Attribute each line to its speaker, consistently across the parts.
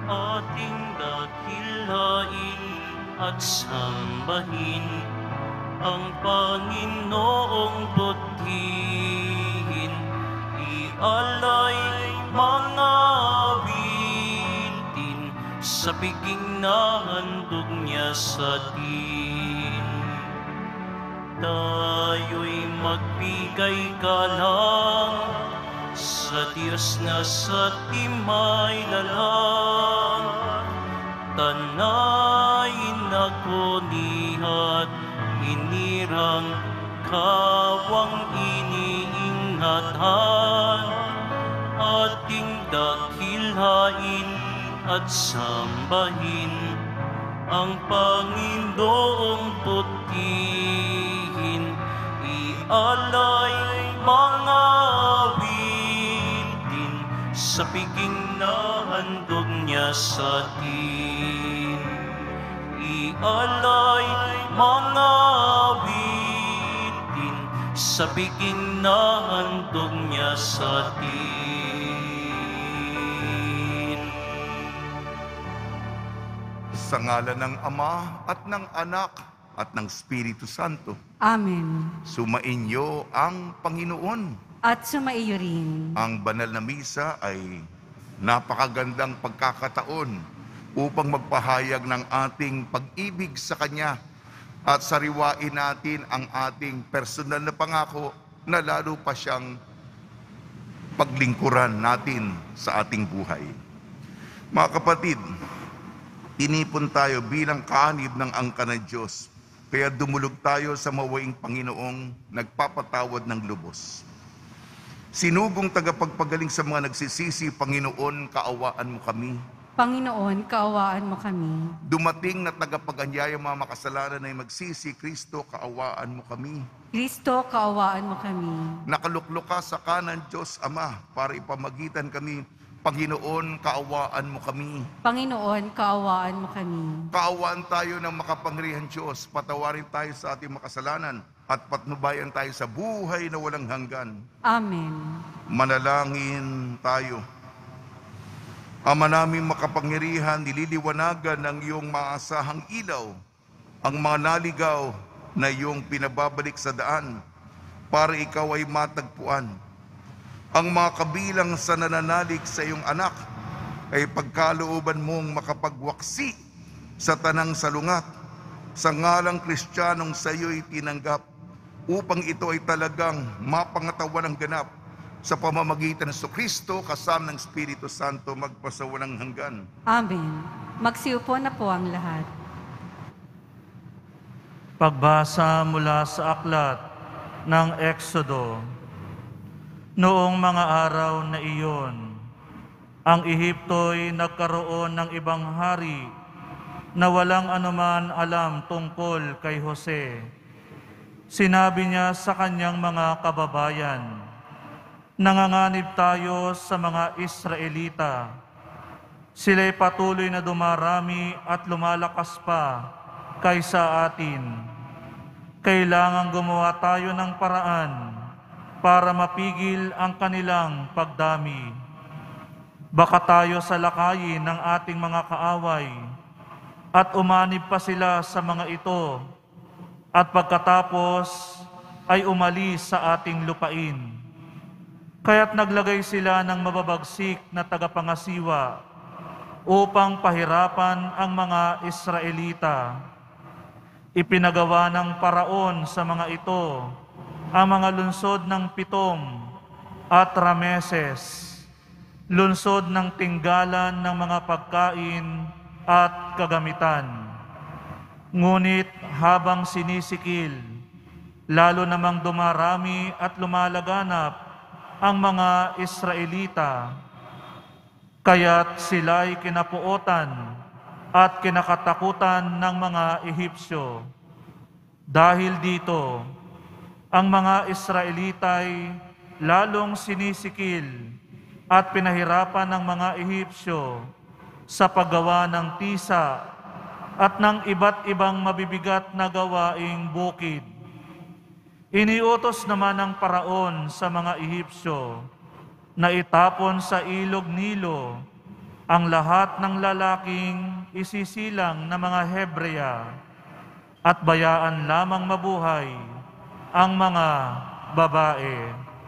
Speaker 1: ating dakilain at sambahin ang Panginoong butihin, ialay mga awitin sa piging na handog niya sa atin. Tayo'y magbigay galang sa Diyos na sa timay lalang. Tanayin ako nihat, inirang kawang iniingatan. Ating dakilain at sambahin ang Panginoong butihin, ialay mga awitin sa piging na handog niya sa atin. Ialay mga awitin sa piging na handog niya sa atin.
Speaker 2: Sa ngalan ng Ama at ng Anak at ng Espiritu Santo.
Speaker 3: Amen.
Speaker 2: Sumainyo ang Panginoon.
Speaker 3: At sumaiyo rin.
Speaker 2: Ang banal na misa ay napakagandang pagkakataon upang magpahayag ng ating pag-ibig sa Kanya at sariwain natin ang ating personal na pangako na lalo pa siyang paglingkuran natin sa ating buhay. Mga kapatid, tinipon tayo bilang kaanib ng angka ng Diyos, kaya dumulog tayo sa mawaing Panginoong nagpapatawad ng lubos. Sinugong tagapagpagaling sa mga nagsisisi, Panginoon, kaawaan mo kami.
Speaker 3: Panginoon, kaawaan mo kami.
Speaker 2: Dumating na tagapag-anyaya mga makasalanan ay magsisi, Kristo, kaawaan mo kami.
Speaker 3: Kristo, kaawaan mo kami.
Speaker 2: Nakaluklok ka sa kanan, Diyos Ama, para ipamagitan kami. Panginoon, kaawaan mo kami.
Speaker 3: Panginoon, kaawaan mo kami.
Speaker 2: Kaawaan tayo ng makapangyarihan Diyos, patawarin tayo sa ating makasalanan at patnubayan tayo sa buhay na walang hanggan.
Speaker 3: Amen.
Speaker 2: Manalangin tayo. Ama naming makapangyarihan, nililiwanagan ng iyong maasahang ilaw ang mga naligaw na iyong pinababalik sa daan para ikaw ay matagpuan. Ang mga kabilang sa nananalig sa iyong anak ay pagkalooban mong makapagwaksi sa tanang salungat sa ngalang Kristiyanong sa iyo'y tinanggap upang ito ay talagang mapangatawan ng ganap sa pamamagitan ng Kristo kasama ng Espiritu Santo magpasawalang hanggan.
Speaker 3: Amen. Magsiupo na po ang lahat.
Speaker 4: Pagbasa mula sa aklat ng Exodo. Noong mga araw na iyon, ang Ehipto'y nagkaroon ng ibang hari na walang anuman alam tungkol kay Jose. Sinabi niya sa kanyang mga kababayan, "Nanganganib tayo sa mga Israelita. Sila'y patuloy na dumarami at lumalakas pa kaysa atin. Kailangang gumawa tayo ng paraan para mapigil ang kanilang pagdami. Baka tayo salakayin ng ating mga kaaway at umanib pa sila sa mga ito at pagkatapos ay umalis sa ating lupain. Kaya't naglagay sila ng mababagsik na tagapangasiwa upang pahirapan ang mga Israelita. Ipinagawa ng paraon sa mga ito ang mga lungsod ng Pitom at Rameses, lungsod ng tinggalan ng mga pagkain at kagamitan. Ngunit habang sinisikil, lalo namang dumarami at lumalaganap ang mga Israelita, kaya't sila'y kinapuotan at kinakatakutan ng mga Ehipsyo. Dahil dito, ang mga Israelita'y lalong sinisikil at pinahirapan ng mga Ehipsyo sa paggawa ng tisa at ng iba't ibang mabibigat na gawaing bukid. Iniutos naman ng paraon sa mga Ehipsyo na itapon sa ilog Nilo ang lahat ng lalaking isisilang na mga Hebreya at bayaan lamang mabuhay ang mga babae.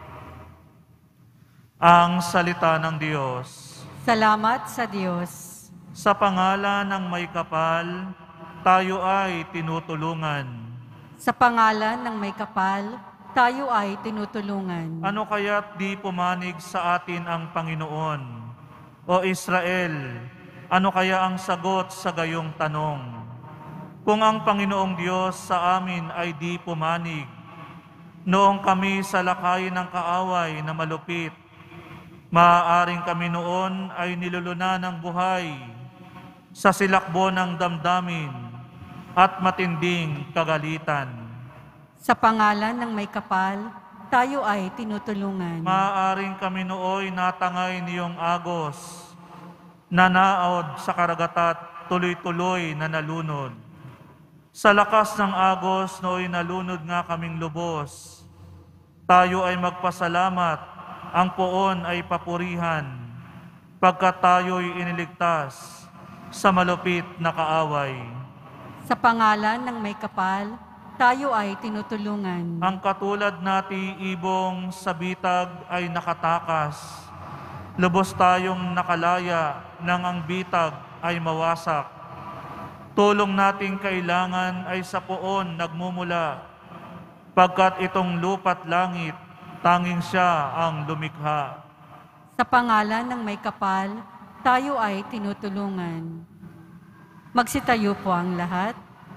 Speaker 4: Ang salita ng Diyos.
Speaker 3: Salamat sa Diyos.
Speaker 4: Sa pangalan ng may kapal, tayo ay tinutulungan.
Speaker 3: Sa pangalan ng may kapal, tayo ay tinutulungan.
Speaker 4: Ano kaya't di pumanig sa atin ang Panginoon? O Israel, ano kaya ang sagot sa gayong tanong? Kung ang Panginoong Diyos sa amin ay di pumanig, noong kami sa lakayin ng kaaway na malupit, maaaring kami noon ay nilulunan ng buhay sa silakbo ng damdamin at matinding kagalitan.
Speaker 3: Sa pangalan ng may kapal, tayo ay tinutulungan.
Speaker 4: Maaaring kami nooy natangay niyong agos, nanaod sa karagatat, tuloy-tuloy na nalunod. Sa lakas ng agos nooy nalunod nga kaming lubos. Tayo ay magpasalamat, ang poon ay papurihan, pagkat tayo'y iniligtas sa malupit na kaaway.
Speaker 3: Sa pangalan ng may kapal, tayo ay tinutulungan.
Speaker 4: Ang katulad nati ibong sa bitag ay nakatakas. Lubos tayong nakalaya nang ang bitag ay mawasak. Tulong nating kailangan ay sa poon nagmumula, pagkat itong lupa't langit, tanging siya ang lumikha.
Speaker 3: Sa pangalan ng may kapal, tayo ay tinutulungan. Magsitayo po ang lahat.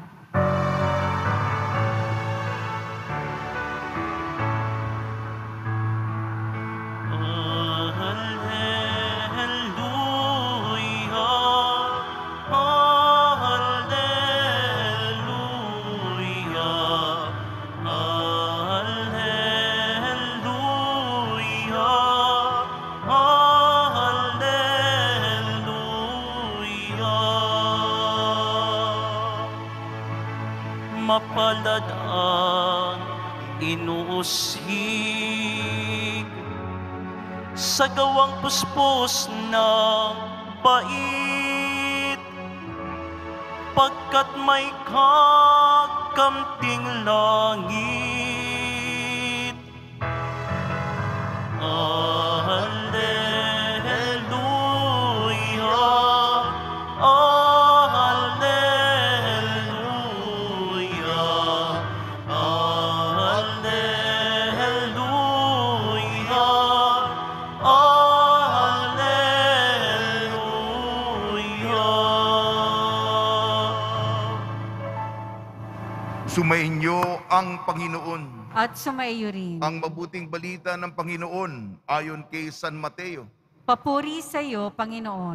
Speaker 1: Mapalad ang inuusig sa gawang puspos ng bait, pagkat may kakamting langit.
Speaker 2: Sumainyo ang Panginoon.
Speaker 3: At sumaiyo rin.
Speaker 2: Ang mabuting balita ng Panginoon ayon kay San Mateo.
Speaker 3: Papuri sa iyo, Panginoon.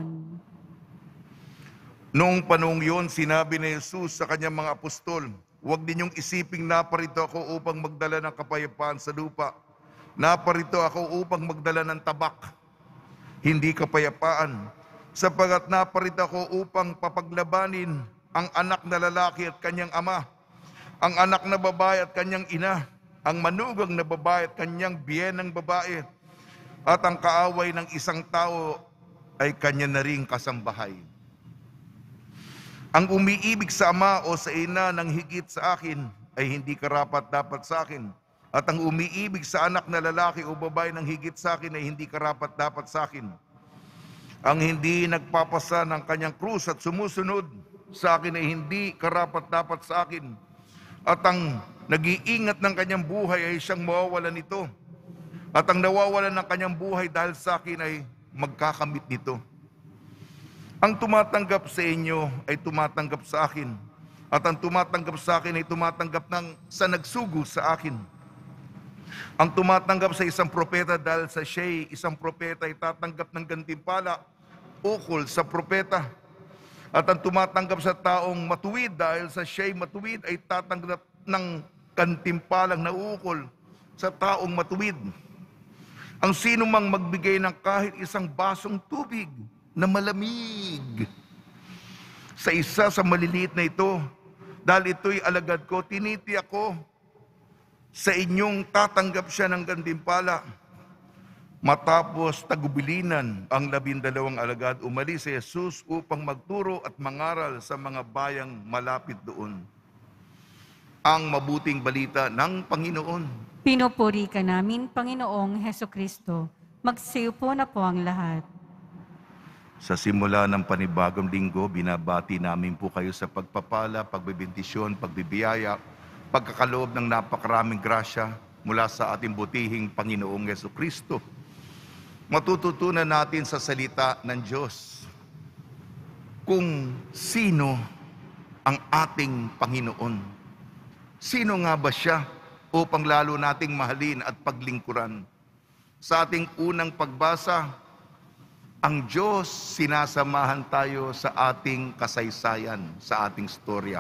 Speaker 2: Noong panahong yun, sinabi ni Jesus sa kanyang mga apostol, "Huwag ninyong isiping naparito ako upang magdala ng kapayapaan sa lupa. Naparito ako upang magdala ng tabak, hindi kapayapaan. Sapagat naparito ako upang papaglabanin ang anak na lalaki at kanyang ama, ang anak na babae at kanyang ina, ang manugang na babae at kanyang biyenang babae, at ang kaaway ng isang tao ay kanya na ring kasambahay. Ang umiibig sa ama o sa ina ng higit sa akin ay hindi karapat-dapat sa akin. At ang umiibig sa anak na lalaki o babae ng higit sa akin ay hindi karapat-dapat sa akin. Ang hindi nagpapasa ng kanyang krus at sumusunod sa akin ay hindi karapat-dapat sa akin. At ang nag-iingat ng kanyang buhay ay siyang mawawalan nito. At ang nawawalan ng kanyang buhay dahil sa akin ay magkakamit nito. Ang tumatanggap sa inyo ay tumatanggap sa akin. At ang tumatanggap sa akin ay tumatanggap sa nagsugo sa akin. Ang tumatanggap sa isang propeta dahil sa siya'y isang propeta ay tatanggap ng gantimpala ukol sa propeta. At ang tumatanggap sa taong matuwid dahil sa siya'y matuwid ay tatanggap ng gantimpalang naukol sa taong matuwid. Ang sino mang magbigay ng kahit isang basong tubig na malamig sa isa sa maliliit na ito, dahil ito'y alagad ko, tinitiyak ko sa inyong tatanggap siya ng gantimpala. Matapos tagubilinan ang 12 alagad, umalis si Jesus upang magturo at mangaral sa mga bayang malapit doon ang mabuting balita ng Panginoon.
Speaker 3: Pinupuri ka namin, Panginoong Hesukristo. Magsiupo na po ang lahat.
Speaker 2: Sa simula ng panibagong linggo, binabati namin po kayo sa pagpapala, pagbibintisyon, pagbibiyaya, pagkakaloob ng napakaraming grasya mula sa ating butihing Panginoong Hesukristo. Matututunan natin sa salita ng Diyos kung sino ang ating Panginoon. Sino nga ba siya upang lalo nating mahalin at paglingkuran? Sa ating unang pagbasa, ang Diyos sinasamahan tayo sa ating kasaysayan, sa ating storya.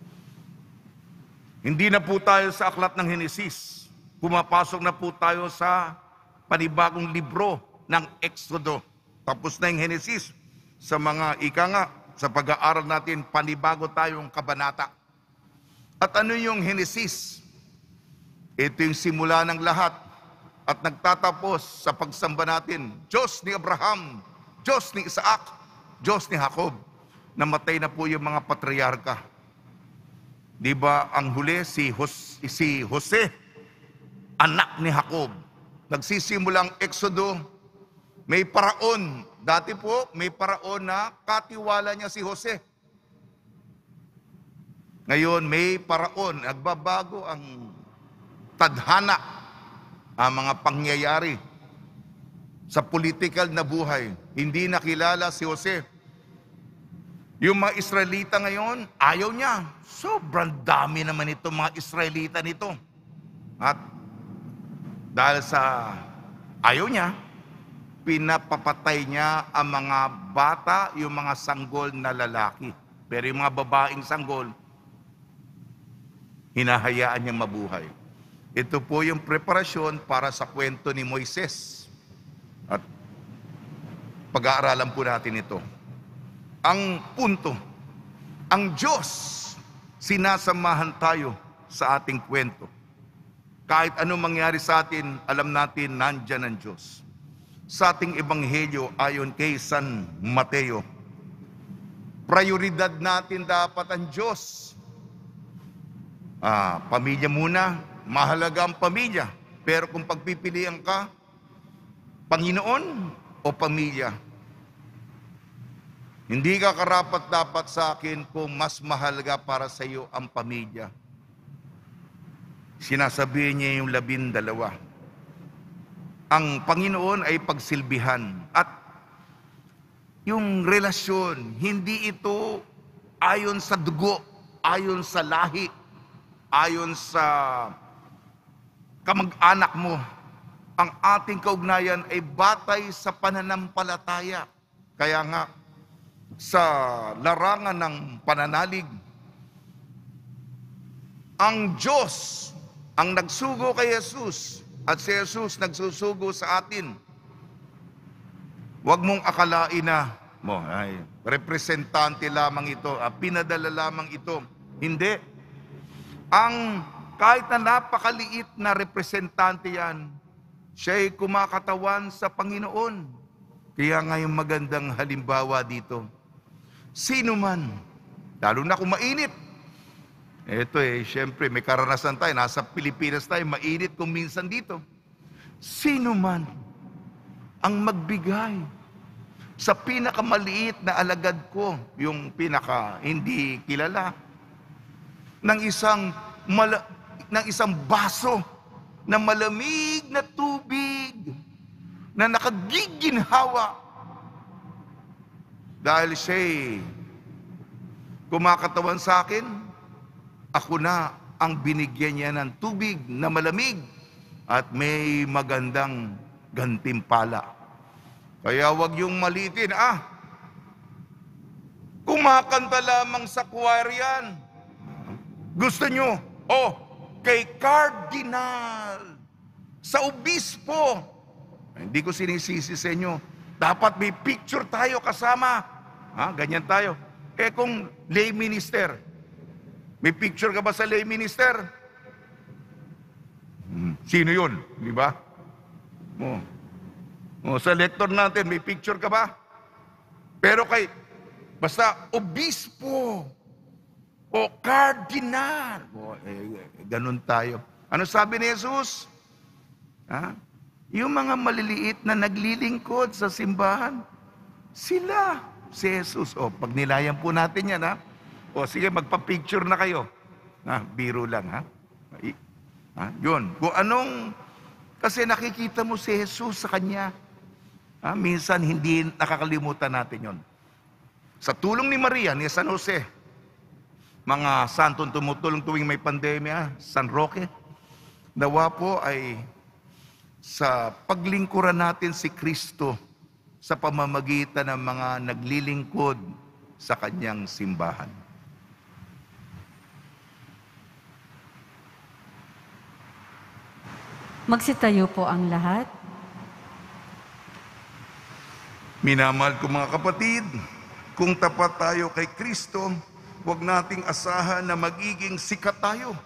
Speaker 2: Hindi na po tayo sa aklat ng Henesis. Pumapasok na po tayo sa panibagong libro ng Exodo. Tapos na yung Henesis. Sa mga sa pag-aaral natin, panibago tayong kabanata. At ano yung Henesis? Ito yung simula ng lahat at nagtatapos sa pagsamba natin. Diyos ni Abraham, Diyos ni Isaac, Diyos ni Jacob. Namatay na po yung mga patriarka. Di ba ang huli si Jose, anak ni Jacob. Nagsisimula ang Exodo. May paraon. Dati po, may paraon na katiwala niya si Jose. Ngayon, may paraon. Nagbabago ang tadhana, ang mga pangyayari sa political na buhay. Hindi nakilala si Jose. Yung mga Israelita ngayon, ayaw niya. Sobrang dami naman ito mga Israelita nito. At dahil sa ayaw niya, pinapapatay niya ang mga bata, yung mga sanggol na lalaki. Pero yung mga babaeng sanggol, hinahayaan niya mabuhay. Ito po yung preparasyon para sa kwento ni Moises. At pag-aaralan po natin ito. Ang punto, ang Diyos, sinasamahan tayo sa ating kwento. Kahit anong mangyari sa atin, alam natin nandyan ang Diyos. Sa ating ebanghelyo ayon kay San Mateo, prioridad natin dapat ang Diyos. Pamilya muna, mahalaga ang pamilya. Pero kung pagpipilian ka, Panginoon o pamilya, hindi ka karapat-dapat sa akin kung mas mahalaga para sa iyo ang pamilya. Sinasabihin niya yung 12. Ang Panginoon ay pagsilbihan at yung relasyon, hindi ito ayon sa dugo, ayon sa lahi, ayon sa kamag-anak mo. Ang ating kaugnayan ay batay sa pananampalataya. Kaya nga, sa larangan ng pananalig, ang Diyos ang nagsugo kay Jesus at si Jesus nagsusugo sa atin. Huwag mong akalain na representante lamang ito, pinadala lamang ito. Hindi. Kahit na napakaliit na representante yan, siya'y kumakatawan sa Panginoon. Kaya nga yung magandang halimbawa dito, sino man, lalo na kung mainit. Ito siyempre may karanasan tayo, nasa Pilipinas tayo, mainit kung minsan dito. Sino man ang magbigay sa pinakamaliit na alagad ko, yung pinaka hindi kilala, ng isang baso na malamig na tubig na nakagiginhawa dahil siya'y kumakatawan sa akin, ako na ang binigyan niya ng tubig na malamig at may magandang gantimpala. Kaya wag yung malitin, kumakanta lamang sa choir yan. Gusto nyo? Kay Cardinal, sa Obispo. Hindi ko sinisisi sa inyo. Dapat may picture tayo kasama. Ganyan tayo. Kung lay minister, may picture ka ba sa lay minister? Sino yun? Di ba? O, sa lector natin, may picture ka ba? Pero basta obispo o cardinal. O, ganun tayo. Ano sabi ni Jesus? Yung mga maliliit na naglilingkod sa simbahan, sila, si Jesus. O, pag nilayan po natin yan, O, sige, magpa-picture na kayo. Biro lang, Yun. Kasi nakikita mo si Jesus sa kanya. Minsan hindi nakakalimutan natin yon. Sa tulong ni Maria, ni San Jose, mga santong tumutulong tuwing may pandemya, San Roque, nawa po ay sa paglingkuran natin si Kristo sa pamamagitan ng mga naglilingkod sa kanyang simbahan.
Speaker 3: Magsitayo po ang lahat.
Speaker 2: Minamahal ko mga kapatid, kung tapat tayo kay Kristo, huwag nating asahan na magiging sikat tayo.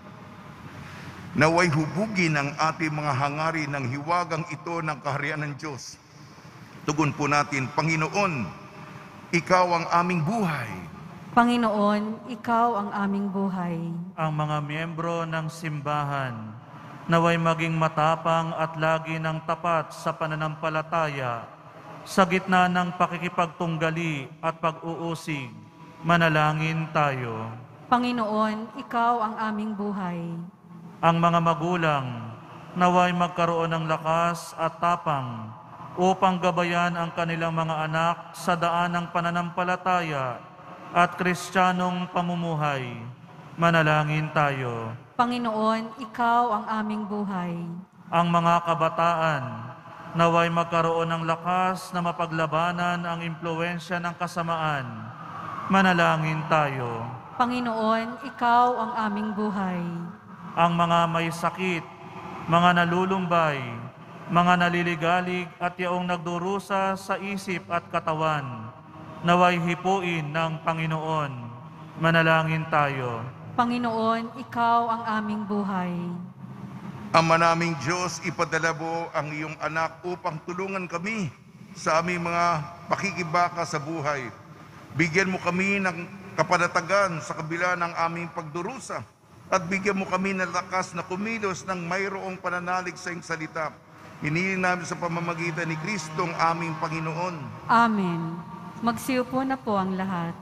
Speaker 2: Naway hubugin ang ating mga hangarin ng hiwagang ito ng kaharian ng Diyos. Tugon po natin, Panginoon, Ikaw ang aming buhay.
Speaker 3: Panginoon, Ikaw ang aming buhay.
Speaker 4: Ang mga miyembro ng simbahan, naway maging matapang at lagi ng tapat sa pananampalataya, sa gitna ng pakikipagtunggali at pag-uusig, manalangin tayo.
Speaker 3: Panginoon, Ikaw ang aming buhay.
Speaker 4: Ang mga magulang, naway magkaroon ng lakas at tapang upang gabayan ang kanilang mga anak sa daan ng pananampalataya at kristyanong pamumuhay. Manalangin tayo.
Speaker 3: Panginoon, Ikaw ang aming buhay.
Speaker 4: Ang mga kabataan, naway magkaroon ng lakas na mapaglabanan ang impluwensya ng kasamaan. Manalangin tayo.
Speaker 3: Panginoon, Ikaw ang aming buhay.
Speaker 4: Ang mga may sakit, mga nalulumbay, mga naliligalig at yaong nagdurusa sa isip at katawan, naway hipuin ng Panginoon. Manalangin tayo.
Speaker 3: Panginoon, Ikaw ang aming buhay.
Speaker 2: Ama naming Diyos, ipadala mo ang iyong anak upang tulungan kami sa aming mga pakikibaka sa buhay. Bigyan mo kami ng kapanatagan sa kabila ng aming pagdurusa at bigyan mo kami ng lakas na kumilos ng mayroong pananalig sa iyong salita. Hinihiling namin sa pamamagitan ni Kristong aming Panginoon.
Speaker 3: Amen. Magsiupo na po ang lahat.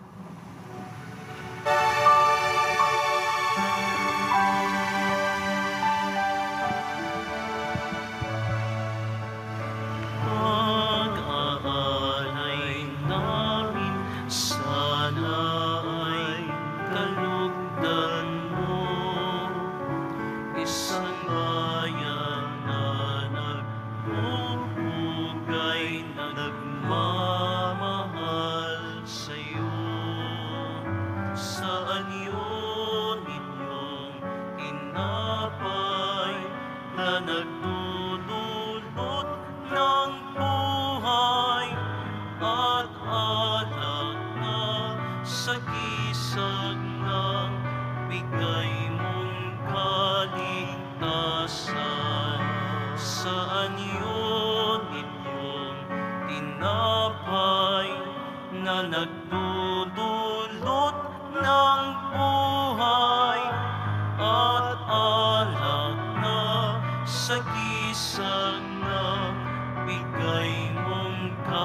Speaker 1: Pag-aalay namin, sana ay kalugdan mo. Isang bayan na nagpupugay na nagmamahal sa'yo. Saan yun inyong tinapay na nagdudulot ng buhay at alak na sa gisag ng bigay mong kaligtasan. Saan yun inyong tinapay na nagdudulot ng buhay at alak na sa gisag ng bigay mong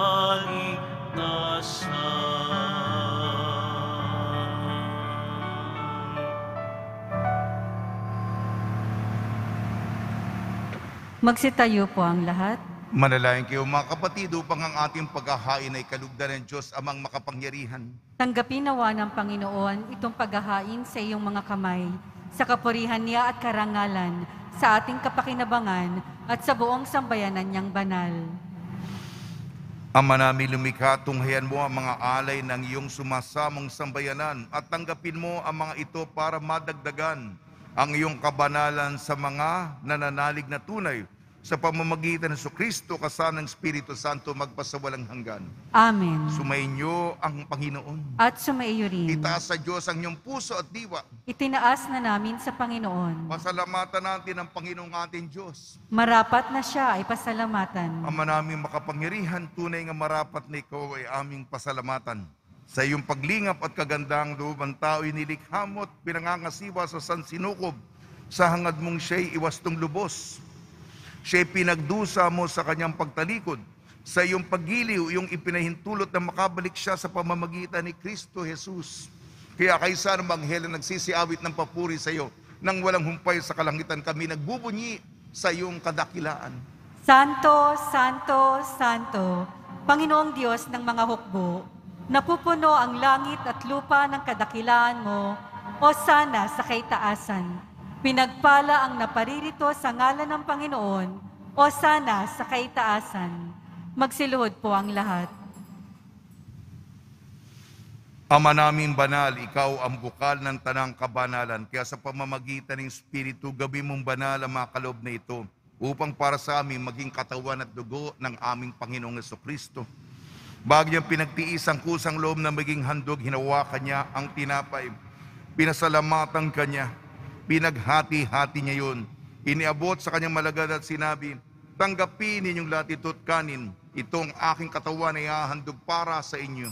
Speaker 1: kaligtasan.
Speaker 3: Magsitayo po ang lahat.
Speaker 2: Manalangin kayo mga kapatid upang ang ating paghahain ay kalugdan ng Diyos amang makapangyarihan.
Speaker 3: Tanggapin nawa ng Panginoon itong paghahain sa iyong mga kamay, sa kapurihan niya at karangalan, sa ating kapakinabangan at sa buong sambayanan niyang banal.
Speaker 2: Ama namin lumikha, tunghayan mo ang mga alay ng iyong sumasamong sambayanan at tanggapin mo ang mga ito para madagdagan ang iyong kabanalan sa mga nananalig na tunay sa pamamagitan ng Kristo kasama ng Espiritu Santo magpasawalang hanggan.
Speaker 3: Amen.
Speaker 2: Sumainyo ang Panginoon.
Speaker 3: At sumaiyo rin.
Speaker 2: Itaas sa Diyos ang iyong puso at diwa.
Speaker 3: Itinaas na namin sa Panginoon.
Speaker 2: Pasalamatan natin ang Panginoong ating Diyos.
Speaker 3: Marapat na siya ay pasalamatan.
Speaker 2: Ama naming makapangyarihan, tunay nga marapat na ikaw ay aming pasalamatan. Sa iyong paglingap at kagandang loob ang tao'y nilikha mo at pinangangasiwa sa sansinukob, sa hangad mong siya'y iwastong lubos. Siya'y pinagdusa mo sa kanyang pagtalikod. Sa iyong paggiliw, iyong ipinahintulot na makabalik siya sa pamamagitan ni Kristo Jesus. Kaya kaysa ng Anghel na nagsisiawit ng papuri sa iyo, nang walang humpay sa kalangitan kami nagbubunyi sa iyong kadakilaan.
Speaker 3: Santo, Santo, Santo, Panginoong Diyos ng mga hukbo, napupuno ang langit at lupa ng kadakilaan mo, o sana sa kaitaasan. Pinagpala ang naparirito sa ngalan ng Panginoon, o sana sa kaitaasan. Magsiluhod po ang lahat.
Speaker 2: Ama naming banal, ikaw ang bukal ng tanang kabanalan. Kaya sa pamamagitan ng Espiritu, gawin mong banal ang mga kaloob na ito upang para sa amin maging katawan at dugo ng aming Panginoong Jesucristo. Bago niyang pinagtiis ang kusang loob na maging handog, hinawakan niya ang tinapay. Pinasalamatan kanya. Pinaghati-hati niya yun. Iniabot sa kanyang malagad at sinabi, tanggapin ninyong lahat ito't kanin. Itong aking katawan ay hahandog para sa inyo.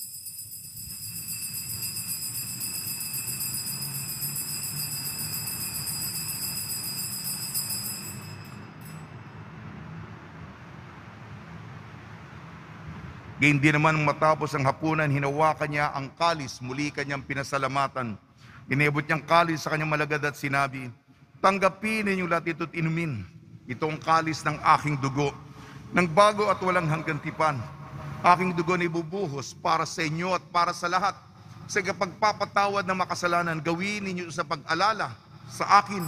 Speaker 2: Gayon din naman matapos ang hapunan, hinawakan niya ang kalis, muli kanyang pinasalamatan. Inabot niyang kalis sa kanyang malagad at sinabi, tanggapin ninyong lahat ito't inumin. Itong kalis ng aking dugo, ng bago at walang hanggang tipan. Aking dugo na ibubuhos para sa inyo at para sa lahat. Sa pagpapatawad ng makasalanan, gawin ninyo sa pag-alala sa akin.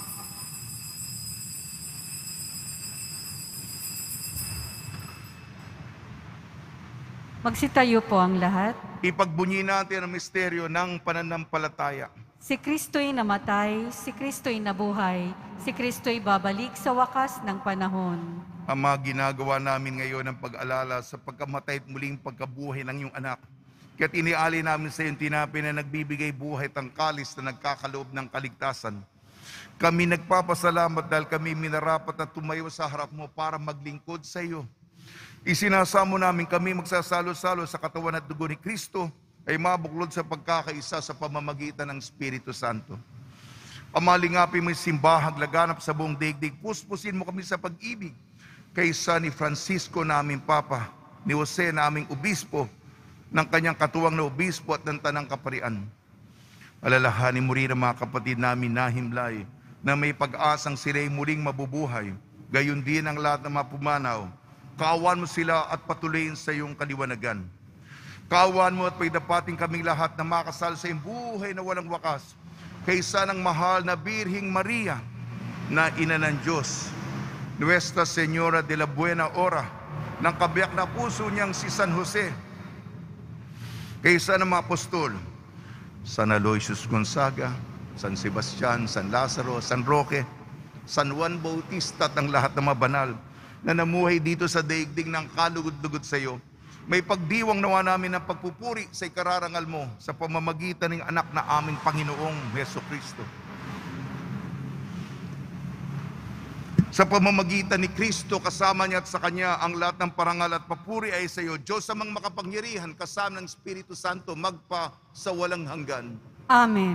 Speaker 3: Magsitayo po ang lahat.
Speaker 2: Ipagbunyi natin ang misteryo ng pananampalataya.
Speaker 3: Si Kristo'y namatay, si Kristo'y nabuhay, si Kristo'y babalik sa wakas ng panahon.
Speaker 2: Ama, ginagawa namin ngayon ang pag-alala sa pagkamatay at muling pagkabuhay ng iyong anak. Kaya't iniali namin sa iyong tinapay na nagbibigay buhay tangkalis na nagkakaloob ng kaligtasan. Kami nagpapasalamat dahil kami minarapat na tumayo sa harap mo para maglingkod sa iyo. Isinasamo namin kami magsasalo-salo sa katawan at dugo ni Kristo ay mabuklod sa pagkakaisa sa pamamagitan ng Espiritu Santo. Amalingapin mo yung simbahang laganap sa buong daigdig. Puspusin mo kami sa pag-ibig kaysa ni Francisco naming Papa, ni Jose naming Obispo, ng kanyang katuwang na Obispo at ng Tanang Kaparian. Alalahanin mo rin ang mga kapatid namin na himlay na may pag-asang sila'y muling mabubuhay. Gayon din ang lahat ng mga pumanaw. Kaawan mo sila at patuloyin sa iyong kaliwanagan. Kaawan mo at paidapating kaming lahat na makasal sa iyong buhay na walang wakas kaysa ng mahal na Birhing Maria na ina ng Diyos, Nuestra Señora de la Buena Hora, ng kabiyak na puso niyang si San Jose, kaysa ng mga apostol, San Aloysius Gonzaga, San Sebastian, San Lazaro, San Roque, San Juan Bautista at ang lahat ng mga banal na namuhay dito sa daigdig ng kalugod-lugod sa iyo. May pagdiwang nawa namin ng pagpupuri sa ikararangal mo sa pamamagitan ng anak na aming Panginoong Jesucristo. Sa pamamagitan ni Kristo, kasama niya at sa Kanya, ang lahat ng parangal at papuri ay sa iyo. Diyos amang makapangyarihan, kasama ng Espiritu Santo, magpa sa walang hanggan.
Speaker 3: Amen.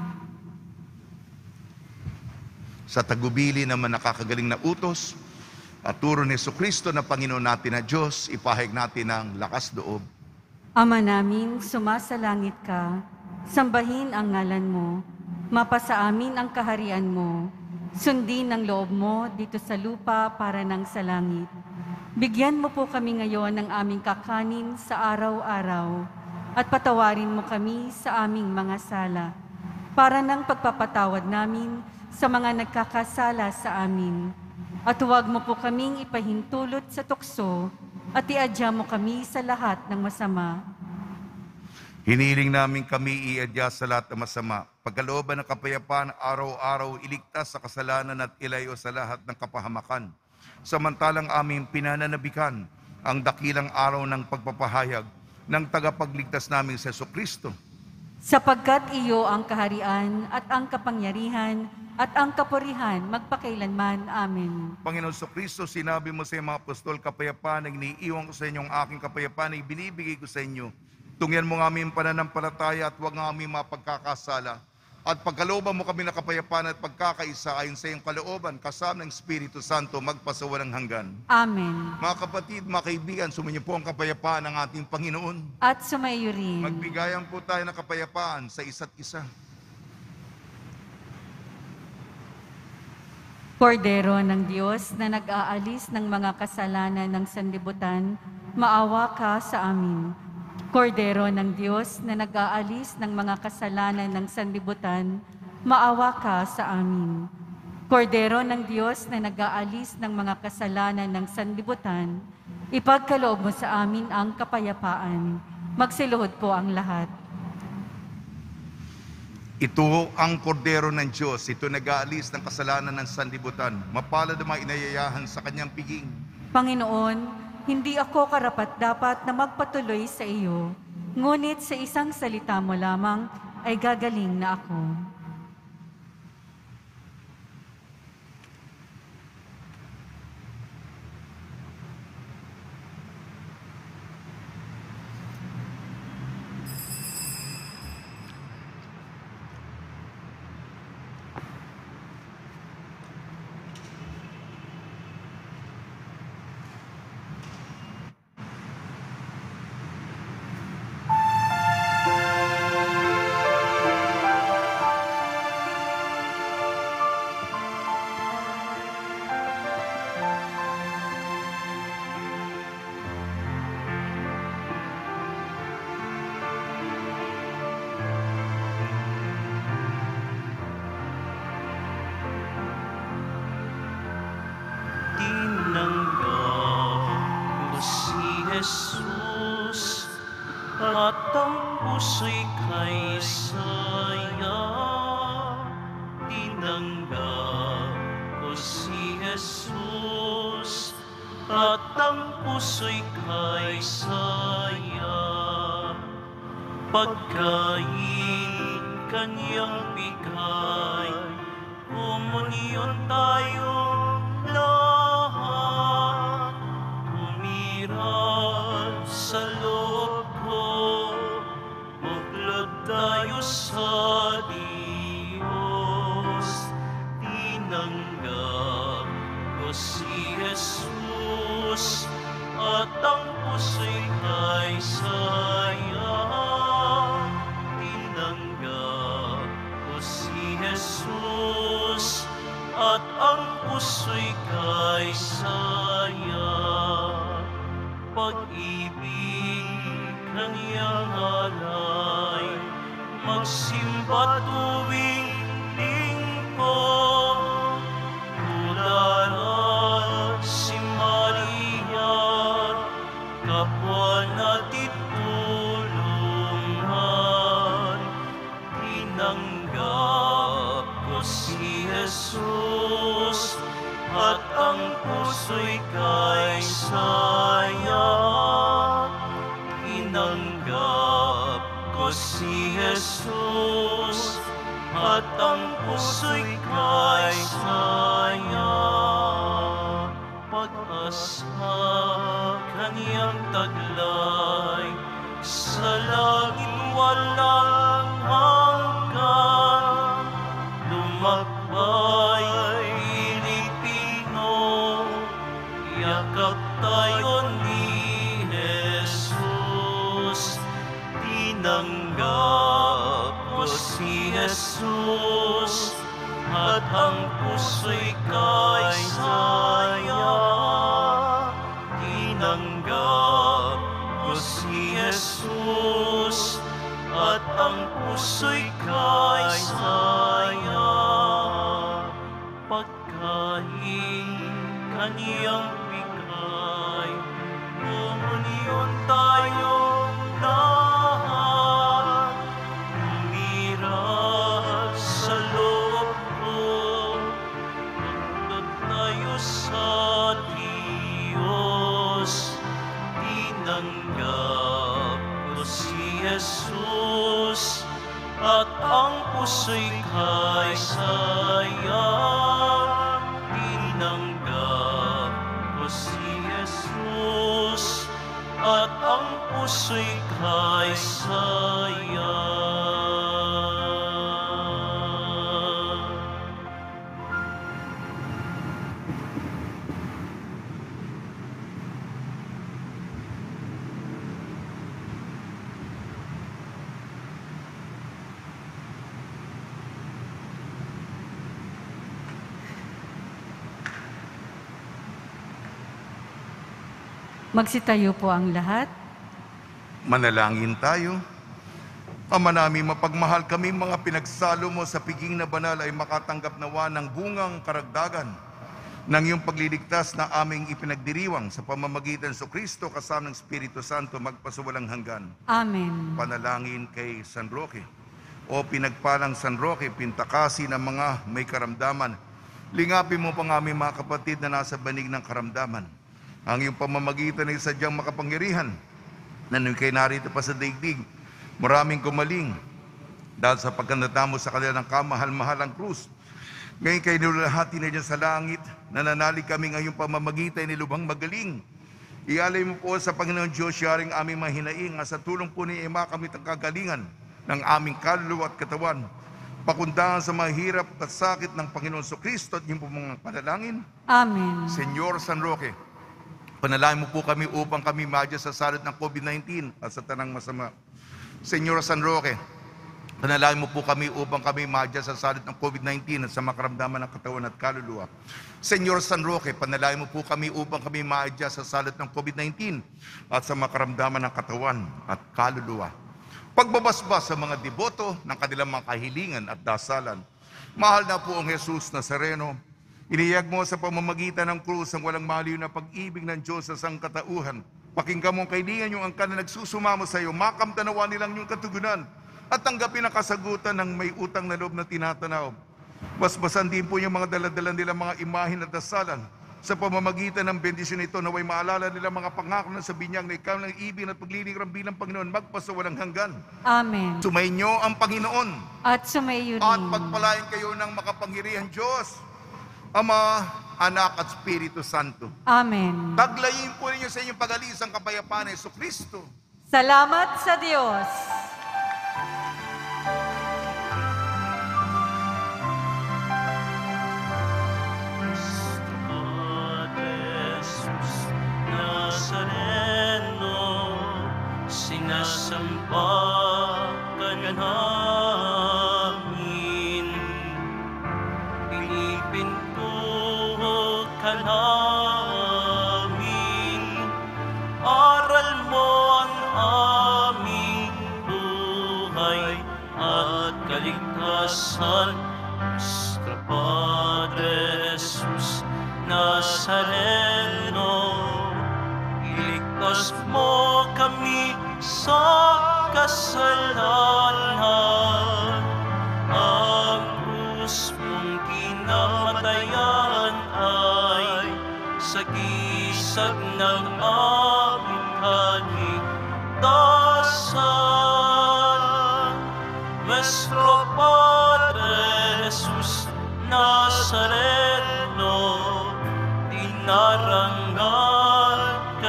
Speaker 2: Sa tagubili naman nakakagaling na utos, at turo ni Jesucristo na Panginoon natin na Diyos, ipahayag natin ang lakas loob.
Speaker 3: Ama namin, sumasalangit ka, sambahin ang ngalan mo, mapasa amin ang kaharian mo, sundin ang loob mo dito sa lupa para nang sa langit. Bigyan mo po kami ngayon ng aming kakanin sa araw-araw, at patawarin mo kami sa aming mga sala, para nang pagpapatawad namin sa mga nagkakasala sa amin. At huwag mo po kaming ipahintulot sa tukso at iadya mo kami sa lahat ng masama.
Speaker 2: Hiniling namin kami iadya sa lahat ng masama. Pagkalooban ng kapayapaan, araw-araw iligtas sa kasalanan at ilayo sa lahat ng kapahamakan. samantalang aming pinananabikan ang dakilang araw ng pagpapahayag ng tagapagligtas naming si Jesucristo.
Speaker 3: Sapagkat iyo ang kaharian at ang kapangyarihan at ang kapurihan magpakailanman. Amen.
Speaker 2: Panginoon Jesucristo, sinabi mo sa mga apostol, kapayapaan ang iniiwan ko sa inyo, ang aking kapayapaan ay binibigay ko sa inyo. Tungyan mo nga aming pananampalataya at huwag nga aming mapagkakasala. At pagkalooban mo kami na kapayapaan at pagkakaisa ayon sa iyong kalooban, kasama ng Espiritu Santo, magpasawalang hanggan.
Speaker 3: Amen.
Speaker 2: Mga kapatid, mga kaibigan, sumainyo po ang kapayapaan ng ating Panginoon.
Speaker 3: At sumayo rin.
Speaker 2: Magbigayan po tayo ng kapayapaan sa isa't isa.
Speaker 3: Kordero ng Diyos na nag-aalis ng mga kasalanan ng sanlibutan, maawa ka sa amin. Kordero ng Diyos na nag-aalis ng mga kasalanan ng sanlibutan, maawa ka sa amin. Kordero ng Diyos na nag-aalis ng mga kasalanan ng sanlibutan, ipagkaloob mo sa amin ang kapayapaan. Magsiluhod po ang lahat.
Speaker 2: Ito ang kordero ng Diyos, ito nag-aalis ng kasalanan ng sanlibutan. Mapalad ang mga inayayahan sa kanyang piging.
Speaker 3: Panginoon, hindi ako karapat-dapat na magpatuloy sa iyo, ngunit sa isang salita mo lamang ay gagaling na ako.
Speaker 1: Jesus, at ang puso'y kay saya. Tinanggap ko si Jesus, at ang puso'y kay saya. Pagkain kanyang bigay, komunyon tayong lahat. Tumira sa loob ko, maglod tayo sa Diyos. Tinanggap ko si Jesus, at ang puso'y kay saya. Tinanggap ko si Jesus, at ang puso'y kay saya. Pag-ibig kanyang alay, magsimba tuwing linggo. Tularan si Maria, kapwa natin tulungan. Tinanggap ko si Jesus, at ang puso'y kay saya. Tinanggap ko si Jesus, at ang puso'y kay saya. Pag-asa kanyang taglay, sa langit walang hanggan. Lumakbay Pilipino, yakap tayo ni Jesus. Tinanggap ko si Jesus, at ang puso'y kay saya. Tinanggap ko si Jesus, at ang puso'y kay saya. Pagkain kaniyang bigay, komunyon tayong lahat. Tumira sa loob ko, maglod tayo sa Diyos. Jesus, at ang puso'y kay saya. Tinanggap ko si Jesus, at ang puso'y kay saya.
Speaker 3: Magsitayo po ang lahat.
Speaker 2: Manalangin tayo. Ama namin, mapagmahal kami mga pinagsalo mo sa piging na banal ay makatanggap nawa ng bungang karagdagan ng iyong pagliligtas na aming ipinagdiriwang sa pamamagitan sa Kristo kasama ng Espiritu Santo magpasuwalang hanggan.
Speaker 3: Amen.
Speaker 2: Panalangin kay San Roque. O pinagpalang San Roque, pintakasi ng mga may karamdaman. Lingapin mo pa aming mga kapatid na nasa banig ng karamdaman. Ang iyong pamamagitan ay sadyang makapangyarihan na nung kayo narito pa sa daigdig, maraming gumaling dahil sa pagkandata mo sa kanilang kamahal-mahalang krus. Ngayon kayo nilulahati na dyan sa langit, nananalig kami ngayong pamamagitan ni Lubhang Magaling. Ialay mo po sa Panginoon Diyos, yaring aming mahinaing, sa tulong po ni Ima kami ang kagalingan ng aming kaluluwa at katawan. Pakundangan sa mahirap at sakit ng Panginoon Kristo at iyong po mga panalangin.
Speaker 3: Amen.
Speaker 2: Senyor San Roque, panalangin mo po kami upang kami madya sa salot ng COVID-19 at sa tanang masama. Senyor San Roque, panalangin mo po kami upang kami madya sa salot ng COVID-19 at sa makaramdaman ng katawan at kaluluwa. Senyor San Roque, panalangin mo po kami upang kami madya sa salot ng COVID-19 at sa makaramdaman ng katawan at kaluluwa. Pagbabasbas sa mga deboto ng kanilang mga kahilingan at dasalan. Mahal na po ang Jesus Nazareno, iniyag mo sa pamamagitan ng krus ang walang maliw na pag-ibig ng Diyos sa sangkatauhan. Pakinggan mo ang kailingan yung angkan na nagsusumamo sa iyo, makamtanawa nilang yung katugunan at tanggapin ang kasagutan ng may utang na loob na tinatanaw. Basbasan din po yung mga daladala nilang mga imahin at dasalan. Sa pamamagitan ng bendisyon ito, naway maalala nila mga pangako na sa binyag na ikaw ng ibig at paglilingram bilang Panginoon magpasawalang hanggan.
Speaker 3: Amen.
Speaker 2: Sumainyo ang Panginoon
Speaker 3: At sumayo
Speaker 2: at
Speaker 3: rin.
Speaker 2: pagpalain kayo ng makapangyarihan Diyos, Ama, Anak at Espiritu Santo.
Speaker 3: Amen.
Speaker 2: Taglayin po ninyo sa inyong pag-alis ang kapayapaan ng Kristo.
Speaker 3: Salamat sa Diyos.
Speaker 1: Jesus Nazareno, sinasamba ka namin, pinipintuho ka namin, aral mo ang aming buhay at kaligtasan. Nuestro Padre Jesus Nazareno, iligtas mo kami sa kasalanan. Ang krus mong kinamatayan ay sagisag ng aming kaligtasan. Nuestro Padre Jesus Nazareno, dinarangal ka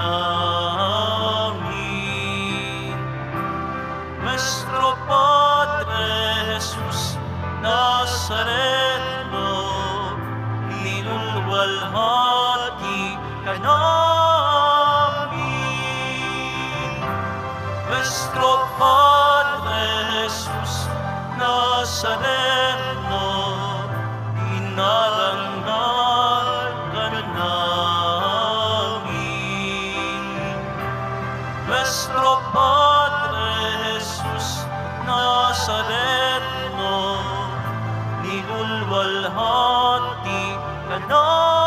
Speaker 1: namin. Nuestro Padre Jesus Nazareno, nilulwalhati ka namin. Nuestro Padre Jesus Nazareno, dinarangal ka namin. Nuestro Padre Jesus Nazareno, nilulwalhati ka namin.